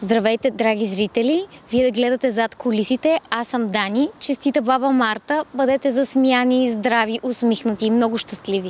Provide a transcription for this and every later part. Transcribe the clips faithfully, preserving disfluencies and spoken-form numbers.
Здравейте, драги зрители! Вие да гледате зад кулисите. Аз съм Дани. Честита баба Марта. Бъдете засмяни, здрави, усмихнати и много щастливи.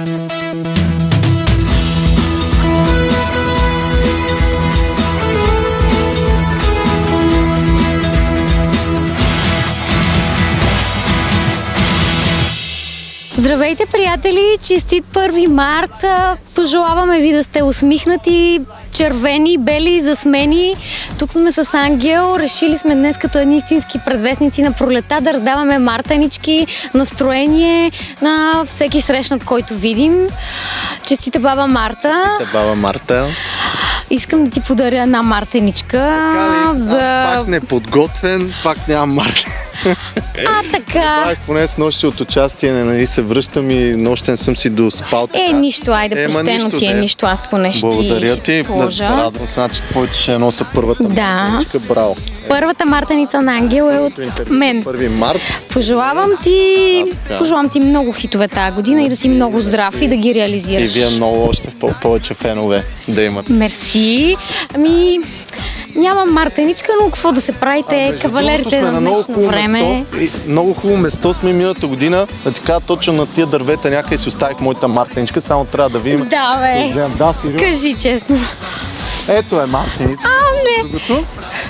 Здравейте, приятели! Честит първи март! Пожелаваме ви да сте усмихнати, червени, бели, засмени. Тук сме с Ангел. Решили сме днес като едни истински предвестници на пролета да раздаваме мартенички, настроение на всеки срещнат, който видим. Честита баба Марта! Честита баба Марта! Искам да ти подаря една мартеничка. Така ли? За... Аз пак неподготвен, пак нямам мартен. А, така. Правих поне с нощи от участие, нали се връщам и нощен съм си доспал. Така. Е, нищо, айде, е, простено ти е, не. нищо, аз поне ще Благодаря ти ти, сложа. радвам се, значи твоите ще носа първата да. мартеничка, браво. Първата мартеница на Ангел е от мен. първи март. Пожелавам ти, пожелавам ти много хитове тази година. Мерси, и да си много здрав мерси. И да ги реализираш. И вие много още повече фенове да имат. Мерси. Ами... Нямам мартеничка, но какво да се правите, а, кавалерите на днешно време. Место, много хубаво место сме миналата година. Така точно на тия дървета някъде си оставих моята мартеничка, само трябва да видим. Да, бе. Да, сериозно. Кажи честно. Ето е мартеница. А, не. Другото.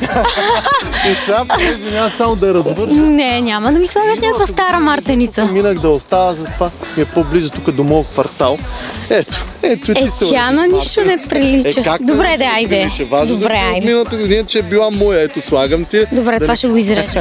И сега няма само да я развържа. Не, няма да ми слагаш някаква стара мартеница. Минах да остава, затова е по-близо тук до моят квартал. Ето, ето ти е, се. Е, тя на нищо не прилича. Е, добре, да, айде. Важно добре, да айде. Миналата година, че е била моя. Ето, слагам ти. Добре, да това не... ще го изрежем.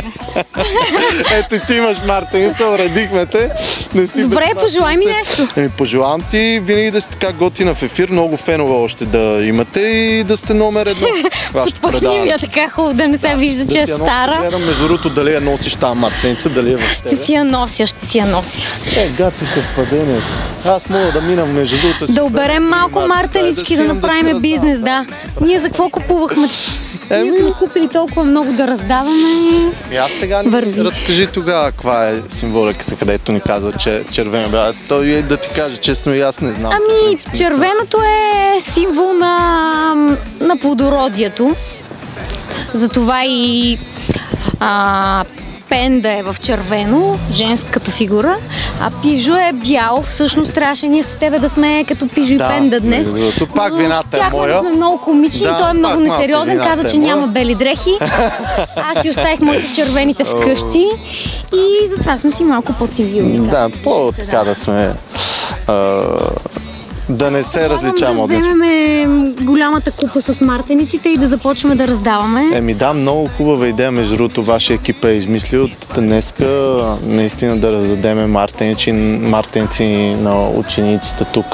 Ето ти имаш мартеница, уредихме те. Не си добре, пожелай ми нещо. Еми, пожелавам ти винаги да си така готина в ефир, много фенове още да имате и да сте номер едно. Подпахни я така хубаво да не се вижда, да, че е стара. Гледам между другото дали я носиш тази мартеница, дали е в тебе. Ще си я нося, ще си я нося. Е, гати съвпадение. Аз мога да минам между другото. Да оберем малко мартенички, да, да направим да бизнес, да. Ние за какво купувахме? Е, Ние сме купили толкова много да раздаваме. И аз сега ни разкажи тогава каква е символиката, където ни каза, че червено бяга. Той е да ти каже честно и аз не знам. Ами, принцип, червеното е символ на, на плодородието. Затова и а, пенда е в червено, женската фигура, а Пижо е бял. Всъщност трябваше ние с тебе да сме като Пижо и да, Пенда днес. Тук пак вината е моя. Да сме много комични, да, той е много несериозен, каза, че е няма бели дрехи. Аз си оставих моите червените вкъщи и затова сме си малко по-цивилни. Да, по-така да сме... А... Да не се различаваме. Да вземем голямата купа с мартениците и да започваме да раздаваме. Еми да, много хубава идея, между другото вашия екип е измислил днеска наистина да раздадем мартеници, мартеници на учениците тук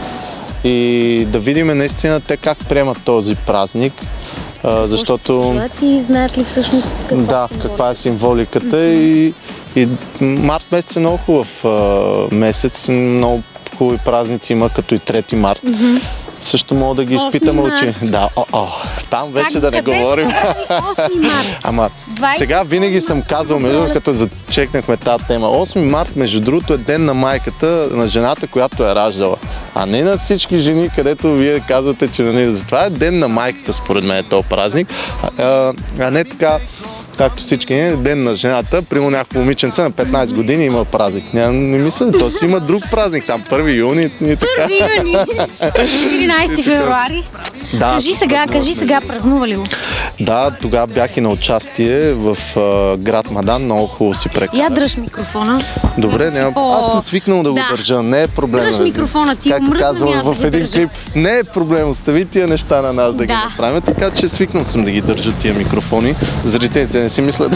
и да видим наистина те как приемат този празник. Защото... И знаят ли всъщност каква да, е каква е символиката mm-hmm. и, и март месец е много хубав а, месец, много хубави празници има, като и трети март. Mm-hmm. Също мога да ги изпитаме очи. Да, о, о, там вече как, да не говорим. осми март. Ама сега винаги съм казал, между като зачекнахме тази тема, осми март, между другото, е ден на майката, на жената, която е раждала. А не на всички жени, където вие казвате, че нали, затова е ден на майката, според мен е този празник. А, а, а не така, както всички не, ден на жената, примерно някакво момиченце на петнайсет години има празник. Не, не мисля, то си има друг празник, там първи юни и така. първи юни, четиринайсети февруари. Да, кажи сега, кажи сега, празнува ли го? Да, тогава бях и на участие в а, град Мадан, много хубаво си прекарах. Я дръж микрофона. Добре, няма... по... аз съм свикнал да, да го държа, не е проблем. Дръж микрофона, ти както казвам в да един държа. клип, не е проблем, остави тия неща на нас да, да ги направим, така че свикнал съм да ги държа тия микрофони. Зрителите не си мислят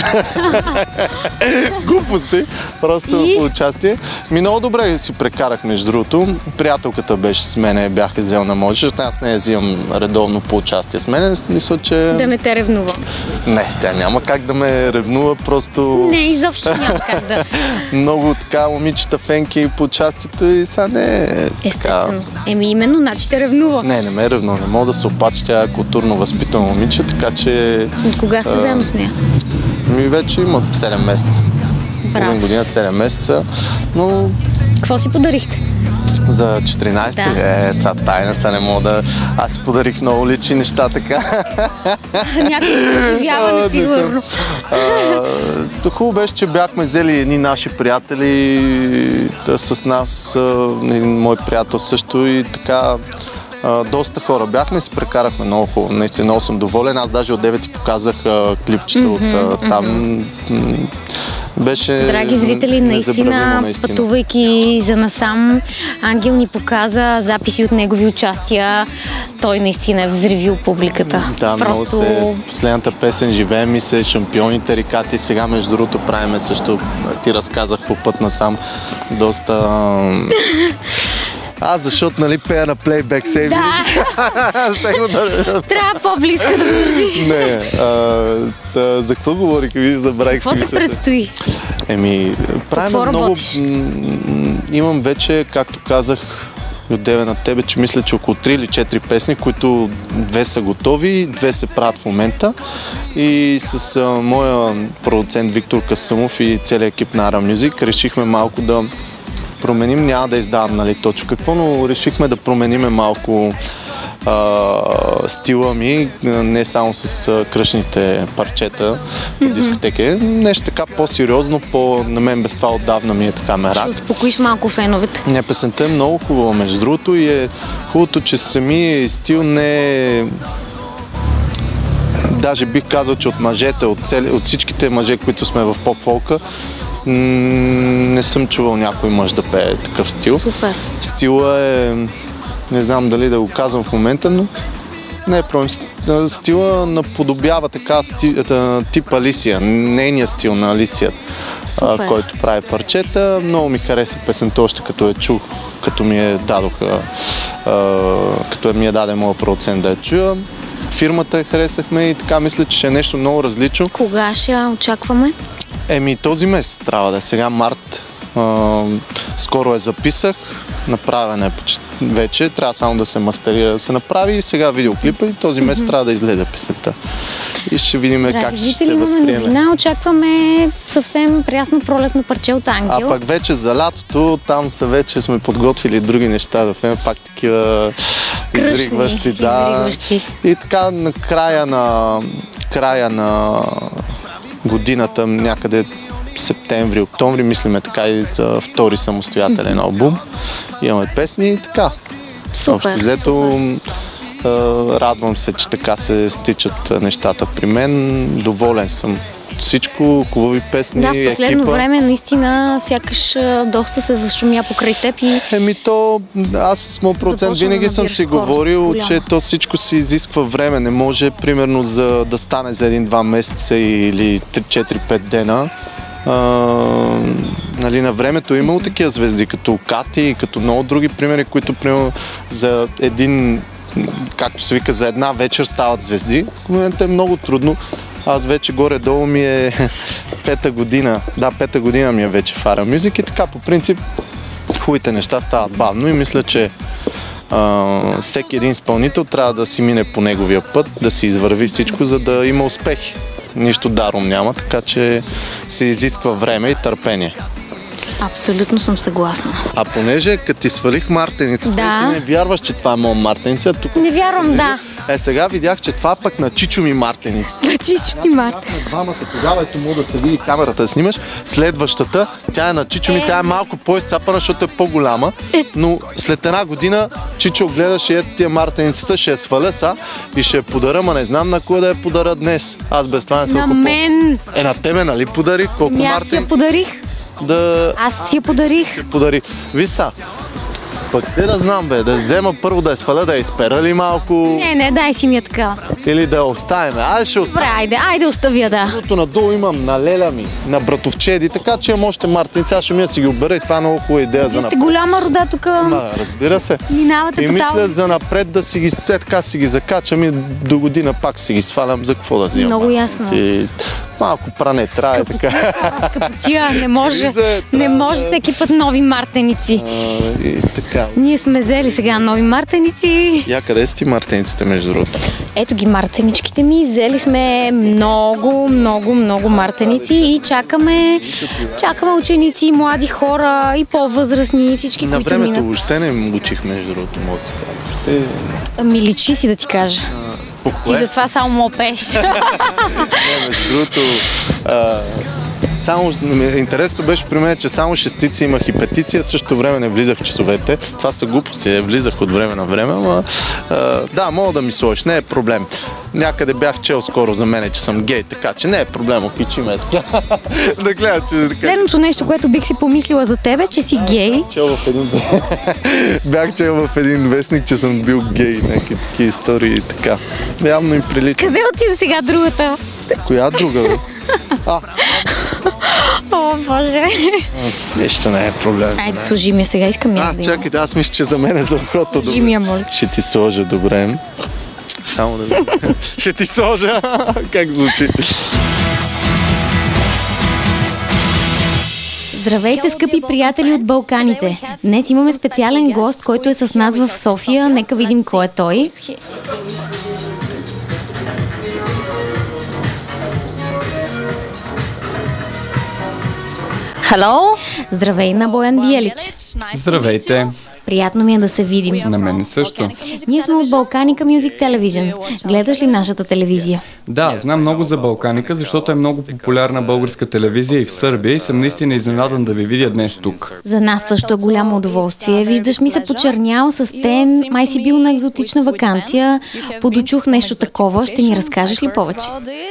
глупости, просто и... по участие. Ми много добре си прекарах, между другото. Приятелката беше с мене, бях взел на моя, защото аз не я взимам редовно по участие с мене. Мисля, че... Да не те ревнува. Не, тя няма как да ме ревнува, просто... Не, изобщо няма как да... Много така момичета фенки по участието и сега не е... Естествено. Еми именно, значи те ревнува. Не, не ме ревнува, не мога да се опача, тя е културно възпитана момиче, така че... От кога сте заедно с нея? Ми вече има седем месеца. Браво. Година, седем месеца, но... Какво си подарихте? За четиринайсети? Да. Е, сега тайна, сега не мога да... Аз подарих много личи неща, така. Някакво преживяване, сигурно. Хубаво беше, че бяхме взели едни наши приятели да, с нас, един мой приятел също и така. Доста хора бяхме и се прекарахме много хубаво. Наистина много съм доволен. Аз даже от девет ти показах клипчета mm-hmm, от там. Mm-hmm. Беше Драги зрители, наистина, наистина, пътувайки за насам, Ангел ни показа записи от негови участия. Той наистина е взривил публиката. Да, Просто... много се... С последната песен "Живеем ми се", "Шампионите рекати", сега между другото правиме също, ти разказах по път насам, доста... Аз, защото, нали, пея на плейбек сейви. Да! Трябва по-близко да държиш. Не, а, за какво говорих? Виж, забравих. Какво ти предстои? Еми, правим много... Имам вече, както казах от деве на тебе, че мисля, че около три или четири песни, които две са готови, две се правят в момента. И с а, моя продуцент Виктор Касъмов и целият екип на Ара Music решихме малко да променим, няма да издавам, нали, точно какво, но решихме да променим малко а, стила ми, не само с а, кръшните парчета по дискотеки. Нещо така по-сериозно, по... на мен без това отдавна ми е така мерак. Ще успокоиш малко феновете. Не, песента е много хубава, между другото, и е хубавото, че самия стил не е... Даже бих казал, че от мъжете, от, цели... от всичките мъже, които сме в поп-фолка, не съм чувал някой мъж да пее такъв стил. Супер. Стила е... Не знам дали да го казвам в момента, но не е проблем. Стила наподобява така сти... тип Алисия, нейният стил на Алисия, а, който прави парчета. Много ми хареса песента още като я чух, като ми я дадоха, а, като ми я даде моя продуцент да я чуя. Фирмата я харесахме и така мисля, че ще е нещо много различно. Кога ще я очакваме? Еми, този месец трябва да е. Сега март. А, скоро я записах. Направена е вече. Трябва само да се мастерира, да се направи. И сега видеоклипа и този месец mm-hmm. трябва да излезе песента. И ще видим Драги как ще се възприеме. Новина, очакваме съвсем прясно пролетно парче от Ангел. А пък вече за лятото, там са вече сме подготвили други неща, да веме пак такива кръшни, изригващи. Да. изригващи. И така на края на края на годината, някъде септември, октомври, мислиме така и за втори самостоятелен албум. Имаме песни и така. Супер, Общо взето, радвам се, че така се стичат нещата при мен. Доволен съм. Всичко, хубави песни, Да, в последно екипа. време наистина сякаш доста се зашумя покрай теб и... Еми то, аз с моят процент винаги съм си говорил, че то всичко си изисква време. Не може, примерно, за да стане за един-два месеца или три-четири-пет дена. А, нали, на времето е имало такива звезди, като Кати и като много други примери, които, примерно, за един, както се вика, за една вечер стават звезди. В момента е много трудно. Аз вече горе-долу ми е пета година. Да, пета година ми е вече в Ара Music и така по принцип хубавите неща стават бавно и мисля, че а, всеки един изпълнител трябва да си мине по неговия път, да си извърви всичко, за да има успехи. Нищо даром няма, така че се изисква време и търпение. Абсолютно съм съгласна. А понеже като ти свалих мартеницата, да. Ти не вярваш, че това е моя мартеница. Тук не вярвам, да. Е, сега видях, че това пък на Чичо ми мартеница. На Чичо ти мартеница. Двамата тогава, ето мога да се види камерата да снимаш. Следващата, тя е на Чичо ми, е. Тя е малко по-изцапана, защото е по-голяма. Е. Но след една година Чичо гледаше ето тия мартеницата, ще я сваля са и ще я подаря, ма не знам на кой да я подаря днес. Аз без това не съм купил. На мен. Е, на тебе, нали подарих? Колко мартеница? Аз я подарих. Да... Аз си я подарих. Подари. Виса. Пък те да знам, бе, да взема първо да я сваля, да я изпера ли малко? Не, не, дай си ми я така. Или да я оставим. Айде ще оставим. Добре, айде, айде оставя, да. Другото надолу имам на леля ми, на братовчеди, така че имам още мартеница, аз ще ми да си ги обера и това е много хубава идея за напред. Вие сте голяма рода тук. Ма, разбира се. Минавате и тотално. мисля за напред да си ги, така си ги закачам и до година пак си ги свалям, за какво да взимам. Много ясно. И малко пране трябва така. Тия, не може, не може всеки път нови мартеници. А, и така. Ние сме взели сега нови мартеници. Я, къде са ти мартениците, между другото? Ето ги мартеничките ми. Взели сме много, много, много мартеници и чакаме, чакаме ученици, млади хора и по-възрастни, всички, На които времето минат. въобще не учих, между другото, мога да кажа. Въобще... Ами личи си да ти кажа. По Ти кое? затова само му пееш. Не, между другото, а, само интересно беше при мен, че само шестици имах и петиция, в същото време не влизах в часовете. Това са глупости, влизах от време на време, но да, мога да ми сложиш, не е проблем. Някъде бях чел скоро за мен, че съм гей, така че не е проблем, окичи ме така. Да гледа, че така. Следното нещо, което бих си помислила за тебе, че си гей. Чел в един... Бях чел в един вестник, че съм бил гей, някакви такива истории и така. Явно им прилича. Къде отида сега другата? Коя друга, бе? А, О, Боже. нищо не е проблем. Айде, служи ми сега, искам я А, да имам. чакай, да, аз мисля, че за мен е за ухото. Служи ми я, моля. Ще ти сложа, добре. Само да... Ще ти сложа. Как звучи? Здравейте, скъпи приятели от Балканите! Днес имаме специален гост, който е с нас в София. Нека видим кой е той. Hello. Здравей на Боян Биелич. Здравейте! Приятно ми е да се видим. На мен също. Ние сме от Балканика Music Television. Гледаш ли нашата телевизия? Да, знам много за Балканика, защото е много популярна българска телевизия и в Сърбия и съм наистина изненадан да ви видя днес тук. За нас също е голямо удоволствие. Виждаш ми се почернял с тен, май си бил на екзотична ваканция. Подочух нещо такова. Ще ни разкажеш ли повече?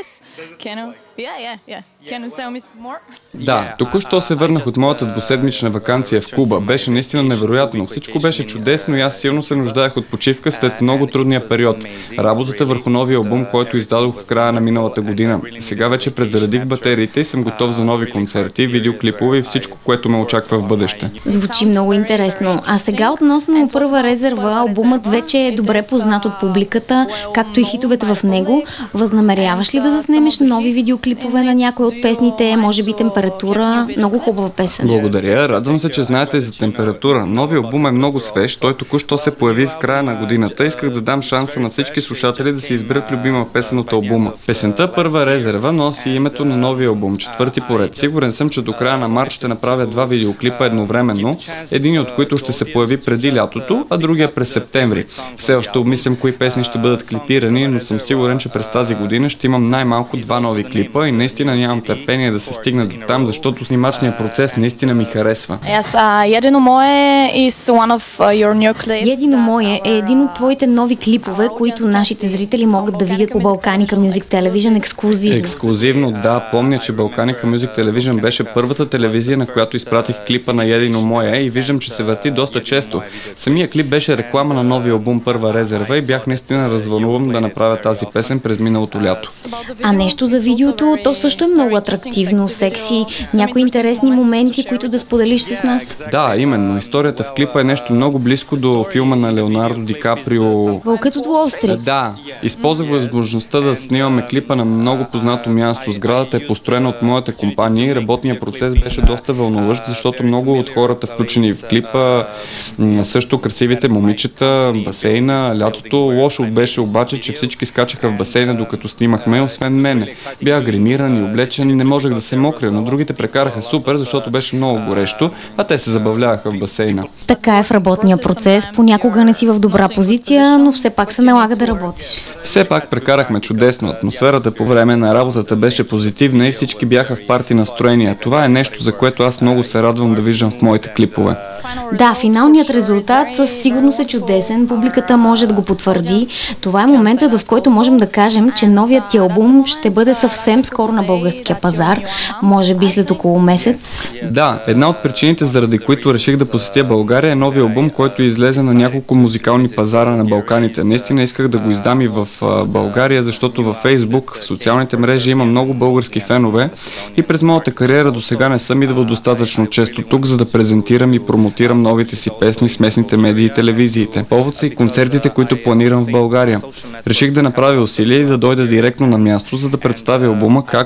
Да, току-що се върнах от моята двуседмична ваканция в Куба. Беше наистина невероятно. Всичко беше чудесно и аз силно се нуждаех от почивка след много трудния период. Работата върху новия албум, който издадох в края на миналата година. Сега вече презаредих батериите и съм готов за нови концерти, видеоклипове и всичко, което ме очаква в бъдеще. Звучи много интересно. А сега относно Първа резерва, албумът вече е добре познат от публиката, както и хитовете в него. Възнамеряваш ли да заснемеш нови видеоклипове на някои от песните, може би Температура? Много хубава песен. Благодаря, радвам се, че знаете за Температура. Новия албум е много свеж, той току-що се появи в края на годината. Исках да дам шанса на всички слушатели да си изберат любима песен от албума. Песента Първа резерва носи името на новия албум, четвърти поред. Сигурен съм, че до края на март ще направя два видеоклипа едновременно, един от които ще се появи преди лятото, а другия през септември. Все още обмислям кои песни ще бъдат клипирани, но съм сигурен, че през тази година ще имам най-малко два нови клипа и наистина нямам търпение да се стигне до там, защото снимачният процес наистина ми харесва. Yes, uh, Jedino Moje is one of uh, your new clips. Едино мое е един от твоите нови клипове, които нашите зрители могат да видят по Балканика Music Television ексклюзивно. Ексклюзивно, да, помня, че Балканика Music Television беше първата телевизия, на която изпратих клипа на Едино Мое и виждам, че се върти доста често. Самия клип беше реклама на новия албум Първа резерва и бях наистина развълнуван да направя тази песен през миналото лято. А нещо за видеото, то също е много атрактивно, секси, някои интересни моменти, които да споделиш с нас. Да, именно. Историята в клипа е нещо много близко до филма на Леонардо Ди Каприо. Вълкът от Уолл Стрит. Да, използвах възможността да снимаме клипа на много познато място. Сградата е построена от моята компания и работният процес беше доста вълнуващ, защото много от хората, включени в клипа, също красивите момичета, басейна, лятото. Лошо беше обаче, че всички скачаха в басейна, докато снимахме, освен мене. Бях гримиран и облечен и не можех да се мокря, но другите прекараха супер, защото беше много горещо, а те се забавляваха в басейна. Така е в работния процес. Понякога не си в добра позиция, но все пак се налага да работиш. Все пак прекарахме чудесно. Атмосферата по време на работата беше позитивна и всички бяха в парти настроения. Това е нещо, за което аз много се радвам да виждам в моите клипове. Да, финалният резултат със сигурност е чудесен. Публиката може да го потвърди. Това е моментът, в който можем да кажем, че новият ти албум ще бъде съвсем скоро на българския пазар. Може би след около месец. Да, една от причините, заради които реших да посетя България, е новия албум, който излезе на няколко музикални пазара на Балканите. Наистина исках да го издам и в България, защото във Фейсбук, в социалните мрежи има много български фенове и през моята кариера до сега не съм идвал достатъчно често тук, за да презентирам и промотирам новите си песни с местните медии и телевизиите. Повод са и концертите, които планирам в България. Реших да направя усилие и да дойда директно на място, за да представя албума, както и най-накрая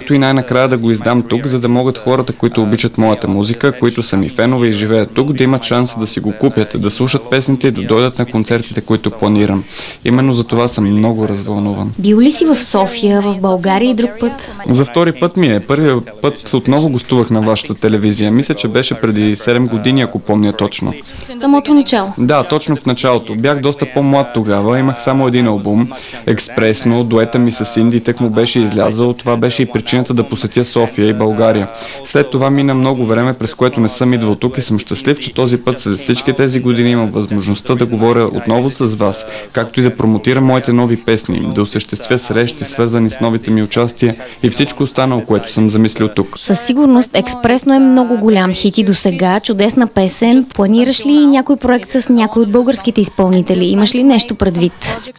накрая да го издам тук, за да могат хората, които обичат моята музика, които са ми фенове и живеят тук, да имат шанса да си го купят, да слушат песните и да дойдат на концертите, които планирам. Именно за това съм много развълнуван. Бил ли си в София, в България и друг път? За втори път ми е. Първият път отново гостувах на вашата телевизия. Мисля, че беше преди седем години, ако помня точно. Самото начало. Да, точно в началото. Бях доста по-млад тогава. Имах само един албум. Експресно. Дуета ми с Инди тък му беше излязъл. Това беше и причината да посетя София и България. След това мина много време, през което не съм идвал тук и съм щастлив, че този път след всички тези години имам възможността да говоря отново с вас, както и да промотирам моите нови песни, да осъществя срещи, свързани с новите ми участия и всичко останало, което съм замислил тук. Със сигурност Експресно е много голям хит и досега, чудесна песен. Планираш ли някой проект с някой от българските изпълнители? Имаш ли нещо предвид?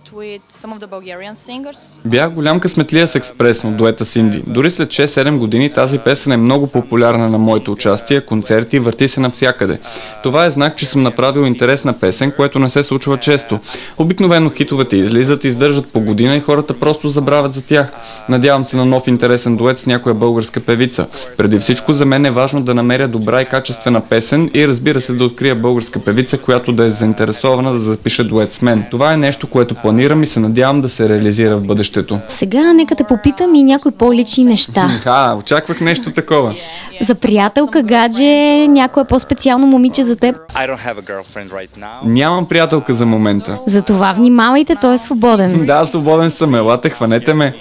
Бях голям късметлия с Експресно, дуета с Инди. Дори след шест-седем години тази песен е много популярна на моето участие, концерти, върти се навсякъде. Това е знак, че съм направил интересна песен, което не се случва често. Обикновено хитовете излизат, издържат по година и хората просто забравят за тях. Надявам се на нов интересен дует с някоя българска певица. Преди всичко за мен е важно да намеря добра и качествена песен и разбира се да открия българска певица, която да е заинтересована да запише дует с мен. Това е нещо, което планирам и се надявам да се реализира в бъдещето. Сега нека те попитам и някои по-лични неща. Ха, очаквах нещо такова. За приятелка, гадже, някое по-специално момиче за теб? Нямам приятелка за момента. За това внимавайте, той е свободен. Да, свободен съм, елате, хванете ме.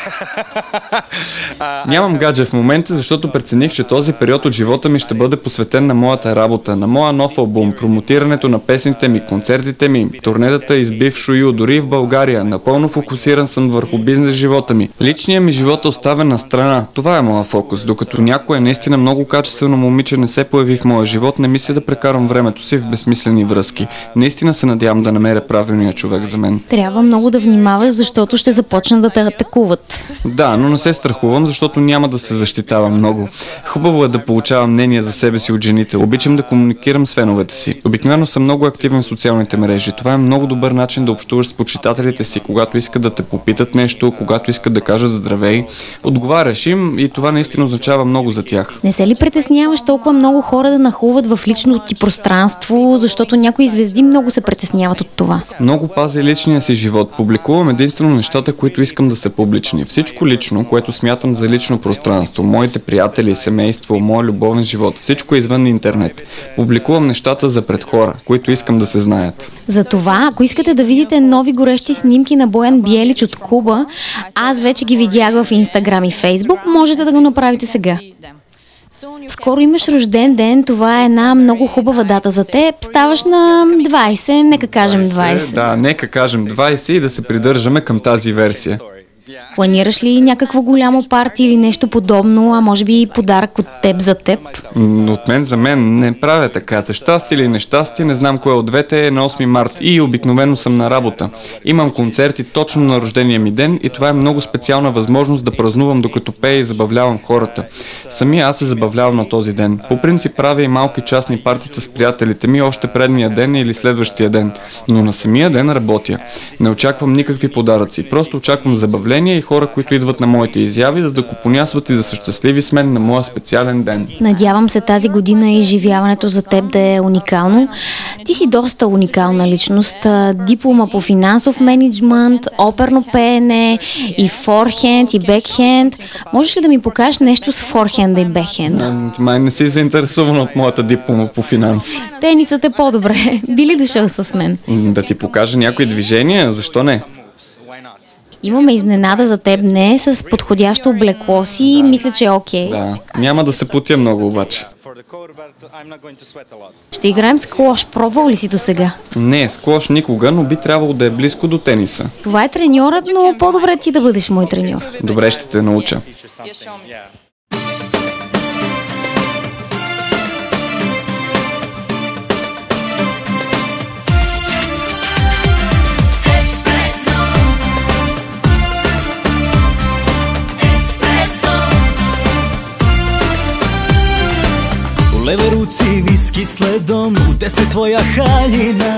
Нямам гадже в момента, защото прецених, че този период от живота ми ще бъде посветен на моята работа, на моя нов албум, промотирането на песните ми, концертите ми, турнетата из бив Шую, дори и в България. Напълно фокусиран съм върху бизнес живота ми. Личният ми живот е оставен на страна. Това е моя фокус. Докато някое наистина много качествено момиче не се появи в моя живот, не мисля да прекарам времето си в безсмислени връзки. Наистина се надявам да намеря правилния човек за мен. Трябва много да внимаваш, защото ще започнат да те атакуват. Да, но не се страхувам, защото няма да се защитавам много. Хубаво е да получавам мнение за себе си от жените. Обичам да комуникирам с феновете си. Обикновено съм много активен в социалните мрежи. Това е много добър начин да общуваш с почитателите си, когато искат да те попитат нещо, когато искат да кажат здравей. Отговаряш им и това наистина означава много за тях. Не се ли притесняваш толкова много хора да нахлуват в личното ти пространство, защото някои звезди много се притесняват от това? Много пазя личния си живот. Публикувам единствено нещата, които искам да са публични. Всичко лично, което смятам за лично пространство, моите приятели, семейство, мой любовен живот, всичко е извън интернет. Публикувам нещата за пред хора, които искам да се знаят. Затова, ако искате да видите нови горещи снимки на Боян Биелич от Куба, аз вече ги видях в Инстаграм и Фейсбук, можете да го направите сега. Скоро имаш рожден ден, това е една много хубава дата за теб. Ставаш на двайсет, нека кажем двайсет. Да, нека кажем двайсет и да се придържаме към тази версия. Планираш ли някакво голямо парти или нещо подобно, а може би подарък от теб за теб? От мен за мен не правя така. За щастие или нещастие, не знам кое от двете е на осми март и обикновено съм на работа. Имам концерти точно на рождения ми ден и това е много специална възможност да празнувам докато пея и забавлявам хората. Самия аз се забавлявам на този ден. По принцип правя и малки частни партита с приятелите ми още предния ден или следващия ден, но на самия ден работя. Не очаквам никакви подаръци, просто очаквам забавление и хора, които идват на моите изяви, за да купонясват и да са щастливи с мен на моя специален ден. Надявам се тази година изживяването за теб да е уникално. Ти си доста уникална личност. Диплома по финансов мениджмънт, оперно пеене, и форхенд, и бекхенд. Можеш ли да ми покажеш нещо с форхенда и бекхенда? Май не си заинтересувана от моята диплома по финанси. Тенисът е по-добре. Би ли дошъл с мен? Да ти покажа някои движения? Защо не? Имаме изненада за теб днес с подходящо облекло си и мисля, че е окей. Да, няма да се потя много обаче. Ще играем склош. Пробвал ли си до сега? Не, склош никога, но би трябвало да е близко до тениса. Това е треньорът, но по-добре ти да бъдеш мой треньор. Добре, ще те науча. U levoj ruci viski s ledom, u desnoj tvoja haljina.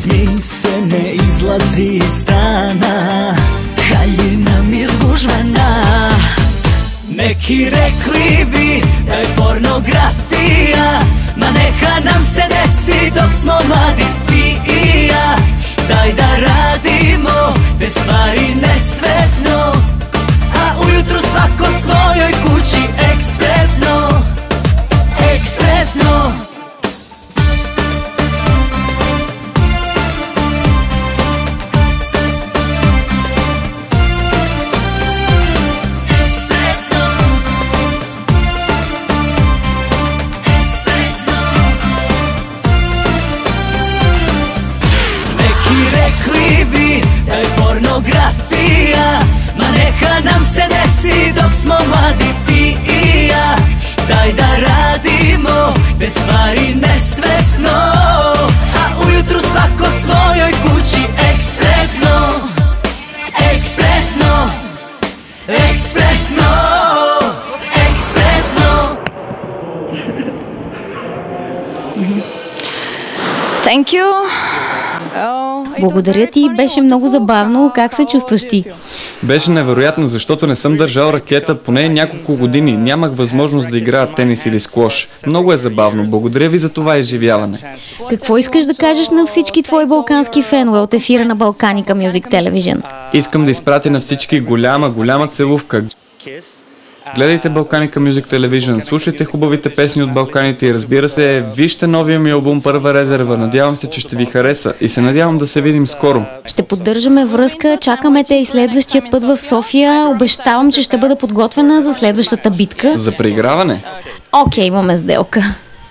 ми се не излази и стана haljina mi zgužvana. Neki rekli bi da je pornografija, ma neka nam se desi dok smo mladi ti i ja. Daj da radimo te stvari nesvesno, a ujutru svako svojoj kući ekspresno, ekspresno. Da je pornografija, ma neka nam se desi dok smo mladi ti i ja. Daj da radimo te stvari nesvesno, a ujutru svako svojoj kući ekspresno, ekspresno, ekspresno, ekspresno. Thank you. Благодаря ти, беше много забавно. Как се чувстваш ти? Беше невероятно, защото не съм държал ракета поне няколко години. Нямах възможност да играя тенис или сквош. Много е забавно. Благодаря ви за това изживяване. Какво искаш да кажеш на всички твои балкански фенове от ефира на Балканика Music Television? Искам да изпратя на всички голяма, голяма целувка. Гледайте Балканика Music Television, слушайте хубавите песни от Балканите и разбира се, вижте новия ми албум Първа резерва. Надявам се, че ще ви хареса и се надявам да се видим скоро. Ще поддържаме връзка, чакаме те и следващият път в София. Обещавам, че ще бъда подготвена за следващата битка. За преиграване? Окей, имаме сделка.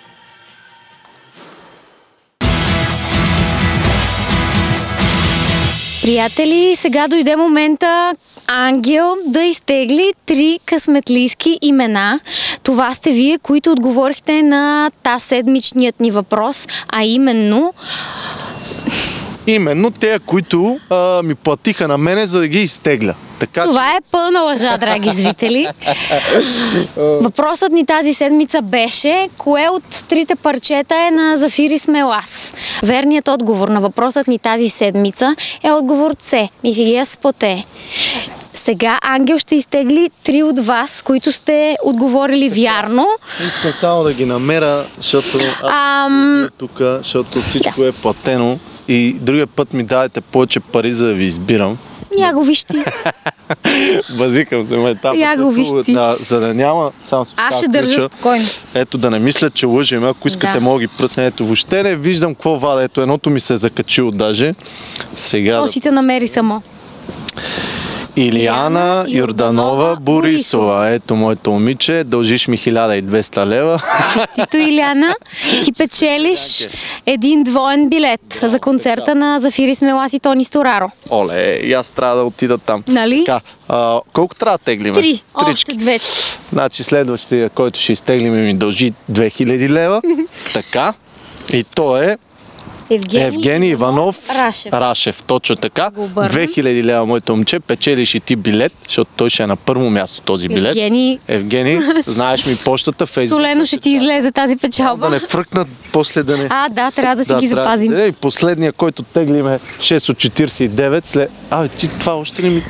Приятели, сега дойде момента Ангел да изтегли три късметлийски имена. Това сте вие, които отговорихте на тази седмичният ни въпрос, а именно... Именно те, които а, ми платиха на мене, за да ги изтегля. Така, Това е пълна лъжа, драги зрители. Въпросът ни тази седмица беше: кое от трите парчета е на Зафири Смелас? Верният отговор на въпросът ни тази седмица е отговор С. Мифигея Споте. Сега Ангел ще изтегли три от вас, които сте отговорили вярно. Искам само да ги намеря, защото Ам... тук, защото всичко е платено и другия път ми дадете повече пари, за да ви избирам. Я го виж ти. Базикам се, ме тапа. Я го виж ти. Да, за да няма, само с Аз ще държа спокойно. Ето, да не мислят, че лъжем. Ако искате, да. Мога ги пръсне. Ето, въобще не виждам какво вада. Ето, едното ми се е закачило даже. Сега... То си те намери само. Илияна Йорданова Борисова. Ето моето момиче. Дължиш ми хиляда и двеста лева. Честито, Илияна. Ти печелиш един двоен билет за концерта на Зафири Смелас и Тони Стораро. Оле, и аз трябва да отида там. Нали? Така, а, колко трябва да теглиме? Три. Трички. Още две. Значи следващия, който ще изтеглиме, ми дължи две хиляди лева. Така. И то е Евгений, Евгений Иванов Рашев. Рашев. Точно така. две хиляди лева, моето момче. Печелиш и ти билет, защото той ще е на първо място този билет. Евгений. Евгений, знаеш ми почтата, Фейсбук. Солено ще ти излезе тази печалба. Да не фръкнат после да не... А, да, трябва да си да, ги трябва... запазим. Ей, последния, който теглиме шест от четиридесет и девет, след... А, ти това още не ми...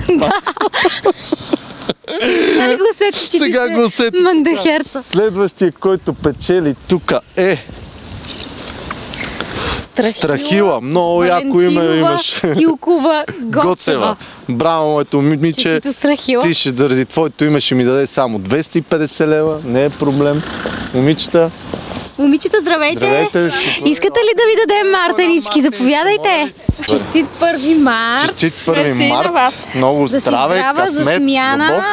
Нали го усети, че Сега ти го усети. мандахерца. Следващия, който печели тук е... Страхила, Страхила. Много яко име имаш. Тилкова Гоцева. Гоцева. Браво, моето момиче. Честито, Страхила. Ти ще заради твоето име ще ми даде само двеста и петдесет лева. Не е проблем. Момичета. Момичета, здравейте! Здравейте! Искате ли да ви дадем мартенички? Заповядайте! Честит първи март! Честит първи Мерси март! на вас. Много Да си здраве, здрава, за късмет, смяна. любов.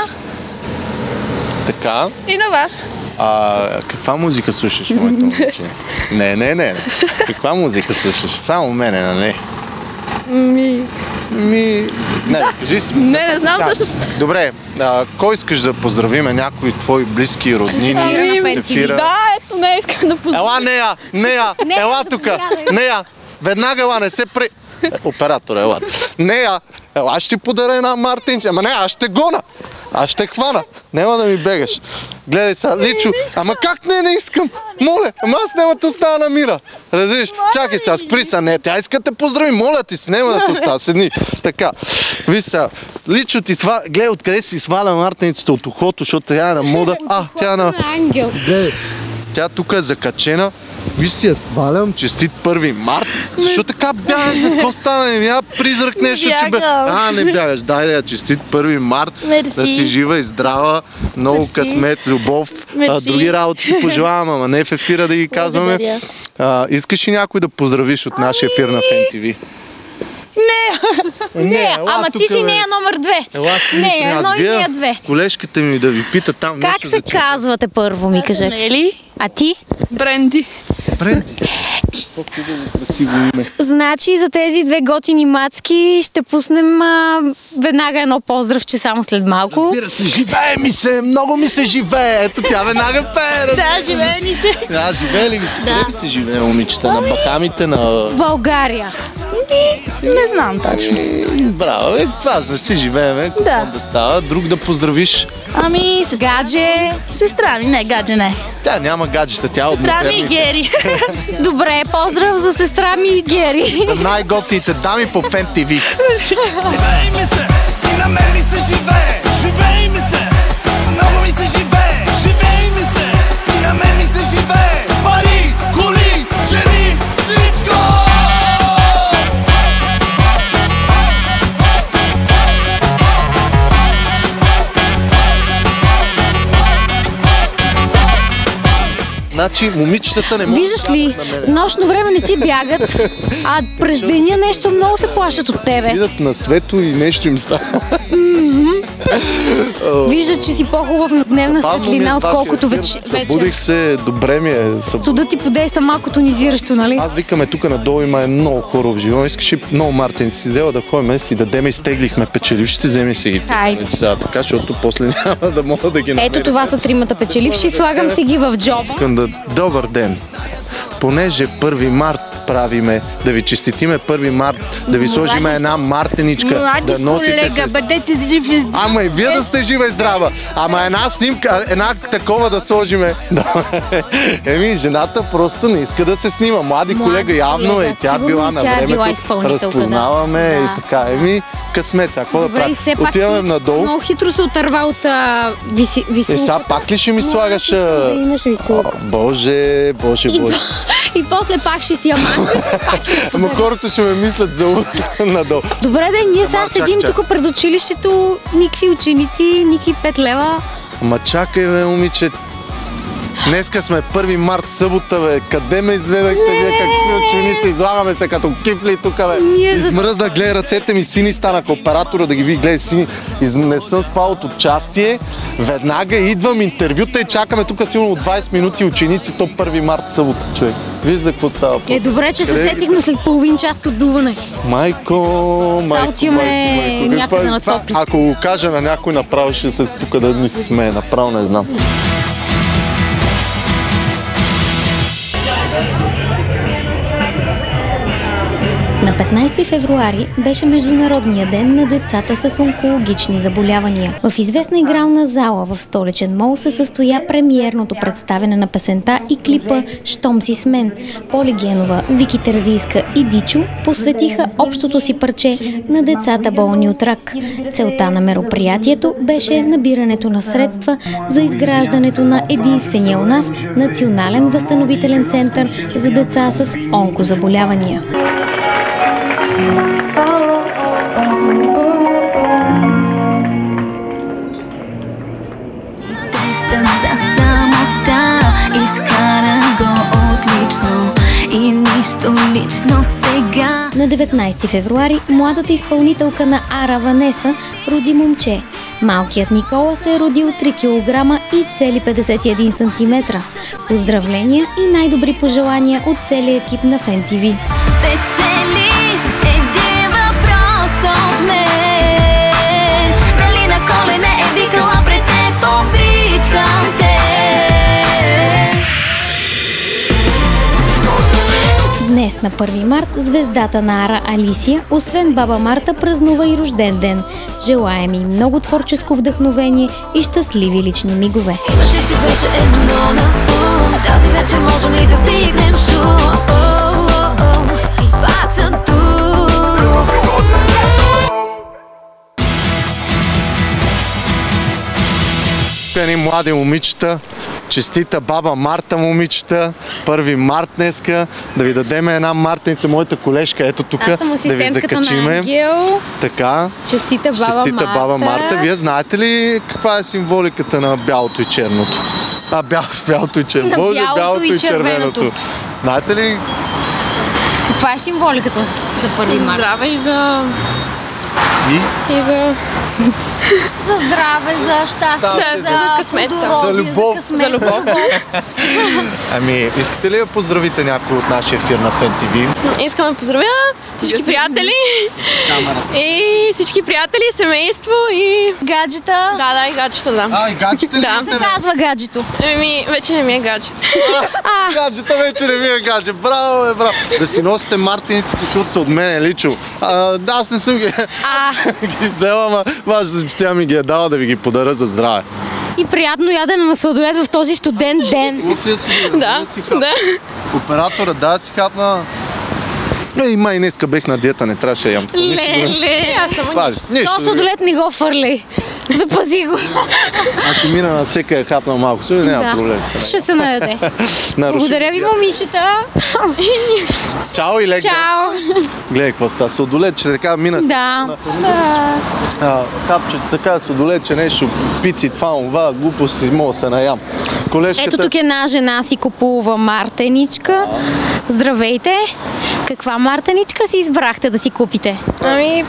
Така. И на вас. А, каква музика слушаш, моето момиче? Не, не, не. Каква музика слушаш? Само мене, нали? Ми... Ми... Не, кажи си. Не, не знам всъщност. Добре, а, кой искаш да поздравиме? Някои твои близки, роднини? Ефира на Фен-ТВ. Да, ето, не искам да поздравя. Ела, Нея! Нея! Не, Ела да тука! заповядай. Нея! Веднага ела, не се пре... Е, оператора, ела. Не, а, ела, аз ще ти подаря една мартинче. Ама не, аз ще гона. Аз ще хвана. Няма да ми бегаш. Гледай сега, Личо. Ама как не, не искам? Моля, ама аз няма да остана на мира. Разбираш? Чакай сега, спри са. Не, тя иска те поздрави. Моля ти си, няма да те остана. Седни. Така. Виж сега. Личо ти сваля. Гледай откъде си сваля мартеницата от ухото, защото тя е на мода. А, тя е на... Ангел. Гледай. Тя тук е закачена. Виж си я свалям, честит първи март. Защо така бягаш? Какво стана? Я призрак нещо, че бе... А, не бягаш. Дай да я честит първи март. Мерси. Да си жива и здрава. Много Мерси. късмет, любов. А, Мерси. други работи ти пожелавам, ама не в ефира да ги казваме. А, искаш ли някой да поздравиш от нашия ефир на Фен ТВ? Не! Не, ела ама тук, ти си бе. нея номер две. Ела си Не, при нас. едно и Вие, нея две. колежката ми да ви пита там Как нещо се за че. казвате първо, ми кажете? Нели? А ти? Бренди. Бренди. Какво хубаво, красиво име. Значи за тези две готини мацки ще пуснем а, веднага едно поздравче само след малко. Разбира се, живее ми се, много ми се живее. Ето тя веднага пее. Да, живее ни се. Да, живее ли ви се? Къде ви се живее, момичета? На Бахамите, на... България. Не знам точно. Браво, е, важно си живеем, е, Да. да става. Друг да поздравиш. Ами, сестра. Гадже. Сестра ми, не, гадже не. Тя няма гаджета, тя е от Сестра ми и модерните. Гери. Добре, поздрав за сестра ми Гери. За най-готините дами по Фен ТВ. Живей ми се, и на мен ми се живее. Живей ми се, много ми се живее. Живей ми се, и на мен ми се живее. Пари, коли, жени, всичко! Значи, момичетата не могат Виждаш да ли, бягат на мене. нощно време не ти бягат, а през деня нещо много се плашат от тебе. Видят на светло и нещо им става. Виждат, че си по-хубав на дневна Бавно ми е светлина, с вашия отколкото ефир. вече- Събудих вечер. се, добре ми е. Събудих. Студа ти подейства малко тонизиращо, нали? Аз викаме тук надолу има много хора в живота. Искаш ли много Мартин си взела да ходим, си дадем и стеглихме печелившите, вземи си ги. Хайде. Сега, така, защото после няма да мога да ги намеря. Ето това са тримата печеливши, слагам си ги в джоба. Искам да... Добър ден! Понеже първи март правиме, да ви честитиме първи март, да ви сложим една мартеничка, да носите се... бъдете живи. Ама и вие да сте жива и здрава. Ама една снимка, една такова да сложиме. Еми, жената просто не иска да се снима. Млади, Млади колега явно колега. е. Тя Сигурно била на тя е времето. била изпълнителка, да. Разпознаваме Да. и така. Еми, късмет. Сега, какво да Добре, и правим? все пак Отиваме ти надолу. много хитро се отърва от а, виси, Е, сега висулката. пак ли ще ми слагаш... Да а, имаш висулка. О, Боже, боже, И, боже. и после пак ще си я махнеш, пак ще я Ама подариш. хората ще ме мислят за утре надолу. Добре, да, ние сега Ама, чак, седим чак. тук пред училището, никакви ученици, никакви пет лева. Ама чакай, бе, момиче. Днеска сме първи март, събота, бе. Къде ме изведахте вие, какви ученици? Излагаме се като кифли тук, бе. Ние за- Измръзнах, гледай, ръцете ми сини станаха. Оператора да ги ви гледай сини. Из... Не съм спал от участие. Веднага идвам интервюта и чакаме тук сигурно от двайсет минути ученици. То първи март, събота, човек. Виж за какво става. Е, добре, че се Къде- сетихме след половин час от дуване. Майко, майко, отиваме майко, майко. някъде Какво е на това? топличка. Ако го кажа на някой направо, ще се спука да ни се смее. Направо не знам. На петнайсети февруари беше Международния ден на децата с онкологични заболявания. В известна игрална зала в столичен мол се състоя премиерното представяне на песента и клипа «Щом си с мен». Поли Генова, Вики Терзийска и Дичо посветиха общото си парче на децата болни от рак. Целта на мероприятието беше набирането на средства за изграждането на единствения у нас Национален възстановителен център за деца с онкозаболявания. Тестът за самота, изкара го отлично и нищо лично сега. На деветнайсети февруари младата изпълнителка на Ара Ванеса роди момче. Малкият Никола се е родил три килограма и цели петдесет и един сантиметра. Поздравления и най-добри пожелания от целия екип на Фен ТВ. Печелиш един въпрос от мен. Дали на колене е викала пред теб, обичам те. Днес Днес на първи март звездата на Ара Алисия, освен баба Марта, празнува и рожден ден. Желаем и много творческо вдъхновение и щастливи лични мигове. Имаш ли си вече едно на ум? Тази вечер можем ли да вдигнем шум? И пак съм тук. Едни млади момичета, честита баба Марта, момичета, първи март днеска, да ви дадем една мартеница, моята колежка, ето тук, Аз съм да ви асистентката на закачиме. Ангел. Така, Честита баба честита Марта. баба Марта. Вие знаете ли каква е символиката на бялото и черното? А, бял, бялото и черното. На Боже, бялото бялото и и червеното. червеното. Знаете ли? Каква е символиката за първи март? Здраве и за... И? и за... За здраве, за щастие, За- за, за късмет, да. плодородие, За любов. за късмет. За любов. Ами, искате ли да поздравите някой от нашия ефир на Фен ти ви? Искам да поздравя всички приятели. И всички приятели, семейство и... Гаджета. Да, да, и гаджета, да. А, и гаджета ли? Да. имате, бе? Казва гаджето. Еми, вече не ми е гадже. А, гаджета вече не ви е гадже. Браво, бе, браво. Да си носите мартениците, защото са от мен е личо. А, да, аз не съм ги, А, ги взела, ама вашата тя ми ги е дала да ви ги подаря за здраве. и приятно ядене на сладолед в този студент ден. Луф ли е сладолед? Да, си хапна. да. Оператора, да, си хапна. Ей, май, днеска бех на диета, не трябваше да ям такова. Нищо друго. Леле. Аз съм Пази, нищо То друго. сладолед не го фърли. Запази го. Ако мина на всека е хапна малко, също няма Да. проблем. Се Ще се нададе. Благодаря ви, момичета. Чао и лек ден. Чао. Гледай какво става. Сладолед, че така мина. Да. А, хапче, така сладолед, че нещо, пици, това, това, глупости, мога да се наям. Колежката... Ето тук една жена си купува мартеничка. Здравейте. Каква мартеничка си избрахте да си купите? Ами,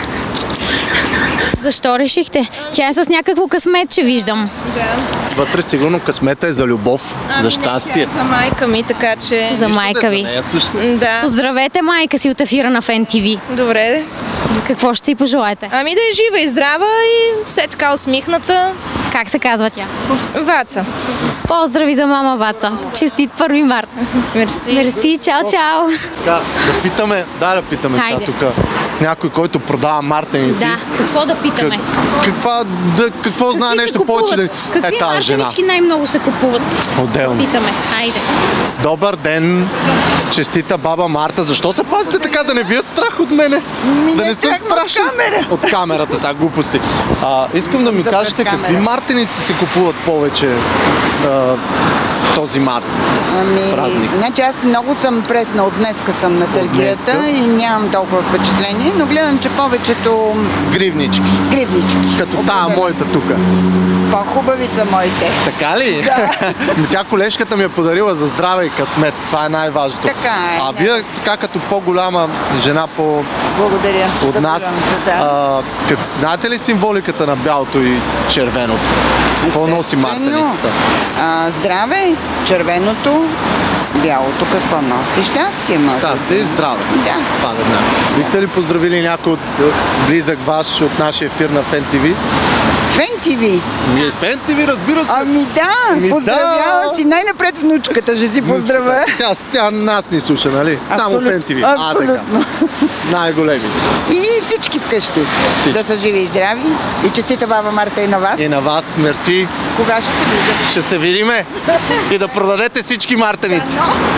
Защо решихте? Тя е с някакво късметче, виждам. да. Вътре сигурно късмета е за любов, за щастие. За майка ми, така че... За майка ви. Нея също. Да. Поздравете майка си от ефира на Фен ти ви. Добре. Какво ще ти пожелаете? Ами да е жива и здрава и все така усмихната. Как се казва тя? Ваца. Поздрави за мама Ваца. Честит първи март. Мерси. Мерси, чао, чао. Така, да питаме, да, да питаме сега Хайде. тук. Някой, който продава мартеници. Да, какво да питаме? Как, каква, да, какво знае Какви се нещо купуват? повече да Какви е тази жена. мартенички най-много се купуват? Отделно. Питаме, хайде. Добър ден, честита баба Марта. Защо се пазите така, да не ви е страх от мене? Да не съм страшен. От, камера. от камерата, сега глупости. А, искам да ми за кажете пред какви камера. мартеници се купуват повече а, този март. Ами, Празник. значи аз много съм пресна, от днеска съм на Сергията днеска? и нямам толкова впечатление, но гледам, че повечето Гривнички. гривнички. Като тая Определено. моята тук. По-хубави са моите. Така ли? Да. Тя колежката ми е подарила за здраве и късмет. Това е най-важното. Така е, А да. вие така като по-голяма жена по Благодаря от за нас, голямата, да. а, как, знаете ли символиката на бялото и червеното? Какво носи Естествено. мартеницата? А, здраве, червеното, бялото какво носи? Щастие, може. Да, сте и здраве. Да. Това да знам. Бихте ли поздравили някой от е, близък ваш от нашия ефир на Фен ти ви? Фен ти ви. Ние Фен ти ви, разбира се. Ами да, Ами поздравявам да. си най-напред внучката, ще си поздравя. Тя, тя нас ни слуша, нали? Само Абсолютно, Фен ти ви. А, така. абсолютно. Най-големи. И всички вкъщи. Всички. Да са живи и здрави. И честита баба Марта и на вас. И на вас, мерси. Кога ще се видим? Ще се видиме и да продадете всички мартеници.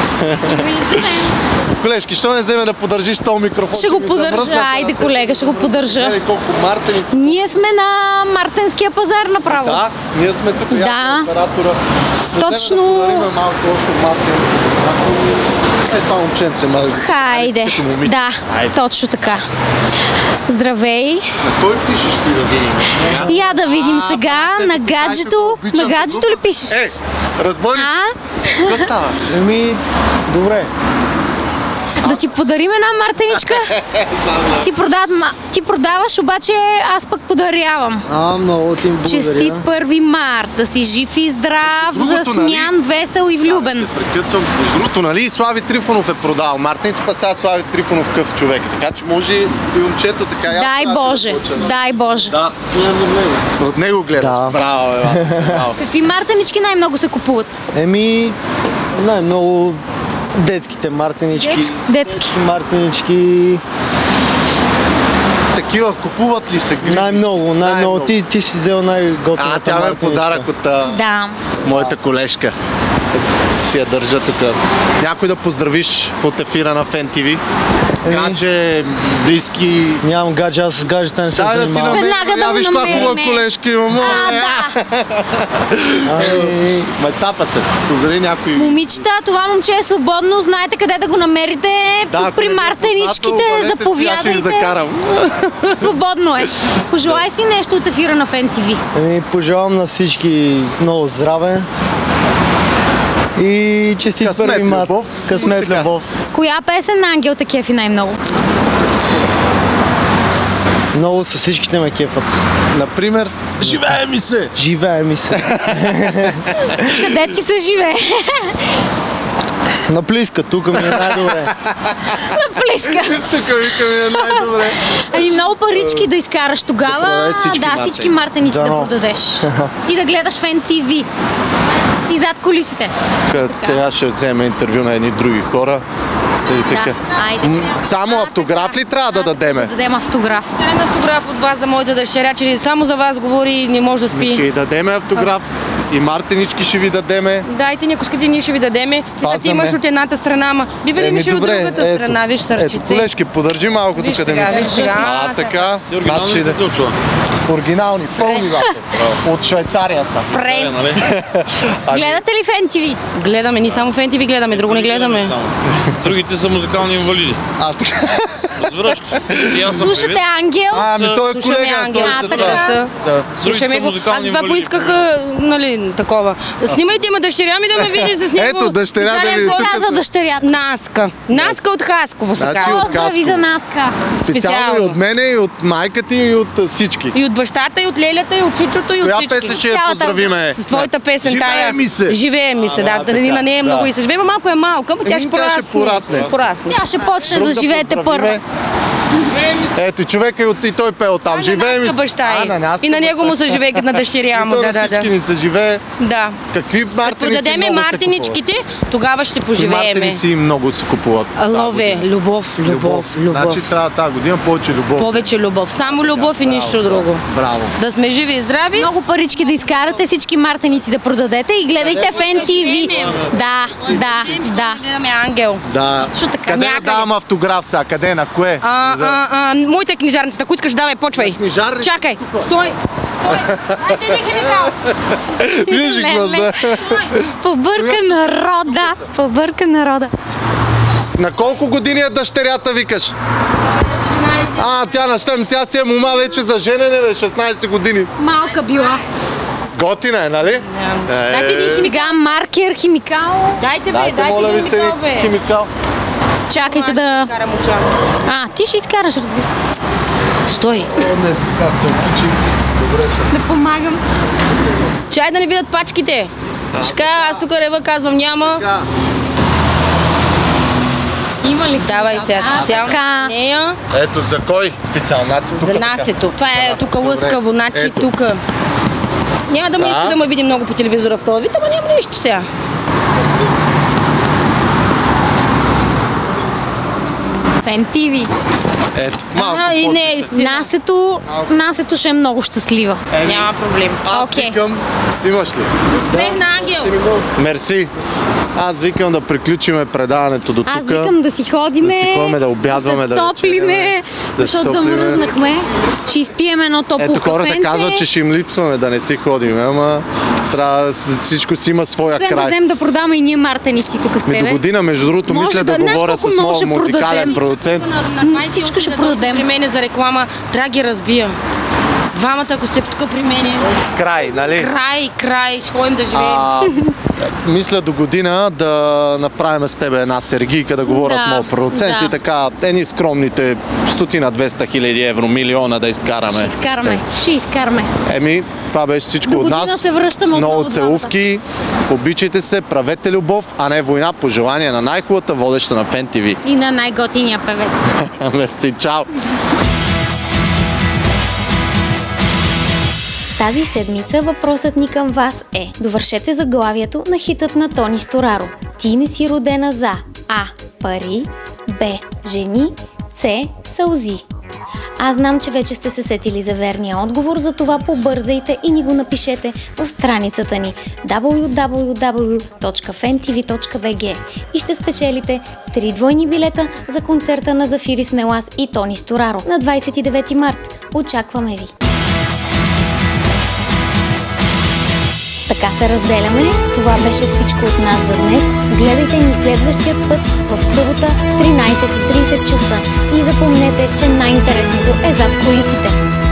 Колежки, що не вземе да подържиш този микрофон? Ще че го ми подържа. замръзнаха Айде, ръцете. колега, ще го подържа. Гледай колко мартеници. Ние сме на мартенския пазар направо. Да, ние сме тук. Да. Да. Оператора. Да Точно. вземе Да подарим малко още мартеници. Е, това момченце, ма. Хайде. Като момиче. Да, Айде. точно така. Здравей. На кой пишеш ти да видим сега? Я да видим А, сега бате, на така, гаджето. като обичам На гаджето ли глупости. пишеш? Е, разбойник, А? какво става? Еми, добре. Да ти подарим една мартеничка? Ти, продават, ма- ти продаваш, обаче аз пък подарявам. А, много ти им благодаря. Честит първи март, да си жив и здрав, Между другото, засмян, весел и влюбен. Прекъсвам. Между другото, нали и Слави Трифонов е продавал мартеници, па сега Слави Трифонов къв човек. Така че може и момчето така. Дай трябваше да Боже, почна. дай Боже. Да, от него гледаш. Да. Браво, бе, бе. Браво. Какви мартенички най-много се купуват? Еми, най-много Детските мартенички. Детски. Мартенички. Такива купуват ли се гриби? Най-много, най-много. Ти, ти си взел най-готината А, тя ме мартеничка. подарък от а, Да. моята колежка. Си я държа тук. Някой да поздравиш от ефира на Фен ТВ? Гадже, близки... Нямам гадже, аз с гаджета не се Дай да ти занимавам. намерим. Веднага да Я го виж каква намерим. хубава колежка имам. А, да. Ами, Майтапа се. Поздрави някой. Момичета, това момче е свободно, знаете къде да го намерите. Да, Тук при ако не е мартеничките, познато, хванете, аз ще ви заповядайте. закарам. Свободно е. Пожелай си нещо от ефира на Фен ТВ. ами, пожелавам на всички много здраве. И честит Късмет, първи март. любов. Късмет, Така. любов. Коя песен на Ангел те кефи най-много? Много са всичките ме кефат. Например, живее ми се! Живее ми се. Къде ти се живее? На Плиска, тук ми е най-добре. На Плиска. Тук вика ми е най-добре. Ами много парички да изкараш тогава. продаде всички Да, мартеници. всички мартеници да Дано. продадеш. И да гледаш Фен ТВ. И зад колисите. Като сега ще вземем интервю на едни други хора. И така. Да, айде. М, Само автограф ли трябва да дадеме? Да дадем автограф. Един автограф от вас за моята дъщеря, че само за вас говори и не може да Ще спи. й дадеме автограф. И мартенички ще ви дадеме. Дайте, ако искате, ние ще ви дадеме. Ти Това сега ти за имаш мен. от едната страна, ама би бъде ми ще от другата ето, страна. Виж ето, сърчице. колежки, подържи малко Виж тук да сега, ми. виж сега. А, така. Значи да- Оригинални, пълни зато. От Швейцария са. Френд. Гледате ли Фен ТВ? Гледаме, ни само Фен ТВ гледаме, друго не гледаме. Другите са музикални инвалиди. А, така. Разбираш? И аз съм Слушате певец. Ангел? А, ами той е Слушаме колега. Ангел, той а, се така. това. са. Да. Слушаме са го. музикални Аз това инвалиди. поисках, нали, такова. Снимайте ма дъщеря ми да ме види с него. Ето, дъщеря да специален ви- фото. тук Казва дъщерята. Наска. Наска от Хасково се Значи казва. от Поздрави Хасково. за Наска. Специално и Специално. от мене, и от майка ти, и от а, всички. И от бащата, и от лелята, и от чичото, и от Коя всички. песен ще я Цялата- поздравиме? С твоята песен Живее тая. ми се. Живее ми се, да. А, Да, така, на нея е да. много и се живее, ама малко е малка, но тя Еми, ще тя ще порасне. порасне. порасне. Тя ще почне Друг да живеете поздравиме. първо. Ето, човека и, от, и той пел там. Живее ми. Наска баща А, е. на Наска И на него баща. му се живее като на дъщеря му. И той Да, на да, всички да. ни се живее. Да. Какви Като мартеници продадеме много се мартиничките, тогава ще купуват? поживееме. Мартеници много се купуват. Лове, любов, любов, любов. Значи трябва тази година повече любов. Повече любов. Само любов и нищо друго. Браво. Да сме живи и здрави. Много парички да изкарате, всички мартеници да продадете и гледайте Фен ТВ. Да, да, да. Гледаме Ангел. Да. Точно така. Къде да Някъде. давам автограф сега? Къде? На кое? А, За- а, а, моята книжарница, ако искаш, давай, почвай. Книжарница? Чакай, стой. Стой. Айде, не химикал. Виж Леле. глаза. Побърка народа. Побърка народа. На колко години е дъщерята, викаш? А, тя на щем, тя си е мома вече за женене, бе, шестнайсет години. Малка била. Готина е, нали? Дайте един химикал. Сега маркер, химикал. Дайте, бе, Дайте, дайте моля ви един се, химикал, бе. химикал. Чакайте да... Карам оча. А, ти ще изкараш, разбира се. Стой. Днес как се окичи. Добре се. Да помагам. Чай да не видят пачките. Ще кажа, аз тук рева казвам няма. Така. Има ли? Давай сега А, специално така. нея. Ето за кой специално? Значи, За тук нас така. е тук. Това е тук лъскаво, значи Ето. тук. Няма да ме Са. иска да ме види много по телевизора в този вид, ама няма нищо сега. Фен ТВ. Ето, малко Ага, и не е подписа. истина. Насето, Насето ще е много щастлива. Еми, Няма проблем. Аз Окей. викам, снимаш ли? Успех на Ангел! Мерси. Аз викам да приключиме предаването до тук. Аз викам да си ходиме, Да си ходиме, да обядваме, да се топлиме, вечеряме, да се защото топлиме. замръзнахме. Ще изпием едно топло Ето хората кафенце. казват, че ще им липсваме, да не си ходим, ама трябва, всичко си има своя Освен да край. вземем да продаме и ние мартеници тук с Ми до тебе. година, между другото, Може мисля да, да- знаеш говоря колко с много моят ще музикален продадем? продуцент. На, на двайсет и Всичко ще осми да дойде продадем. При мене за реклама, трябва да ги разбия. Двамата, ако сте тук при мене, Край, нали? край, край, ще ходим да живеем. А, мисля до година да направим с тебе една сергийка, да говоря Да, с моят продуцент да. и така, едни скромните стотина двеста хиляди евро, милиона да изкараме. Ще изкараме, ще изкараме. Еми, това беше всичко До от година нас. се връщаме отново Много целувки, обичайте се, правете любов, а не война. Пожелание на най-хубавата водеща на Фен ТВ. И на най-готиния певец. Мерси, чао! Тази седмица въпросът ни към вас е: довършете заглавието на хитът на Тони Стораро. Ти не си родена за А. Пари. Б. Жени. С. Сълзи. Аз знам, че вече сте се сетили за верния отговор, затова побързайте и ни го напишете в страницата ни дабъл ю дабъл ю дабъл ю точка фен ти ви точка би джи и ще спечелите три двойни билета за концерта на Зафирис Мелас и Тони Стораро на двадесет и девети март. Очакваме ви! Така се разделяме. Това беше всичко от нас за днес. Гледайте ни следващия път в събота тринадесет и тридесет часа. И запомнете, че най-интересното е зад кулисите.